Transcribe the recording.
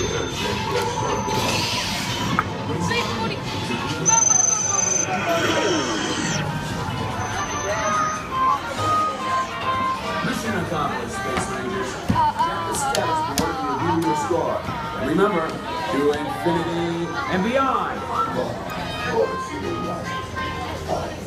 Mission accomplished, Space Rangers. Check the status board to review your score. And remember, to infinity and beyond.